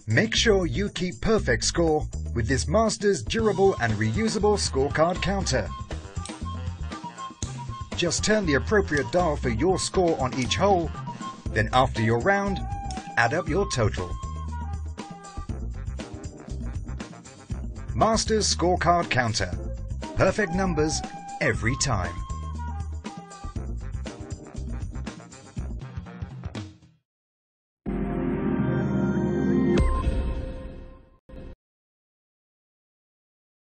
Make sure you keep perfect score with this Masters durable and reusable scorecard counter. Just turn the appropriate dial for your score on each hole, then after your round, add up your total. Masters Scorecard Counter. Perfect numbers every time.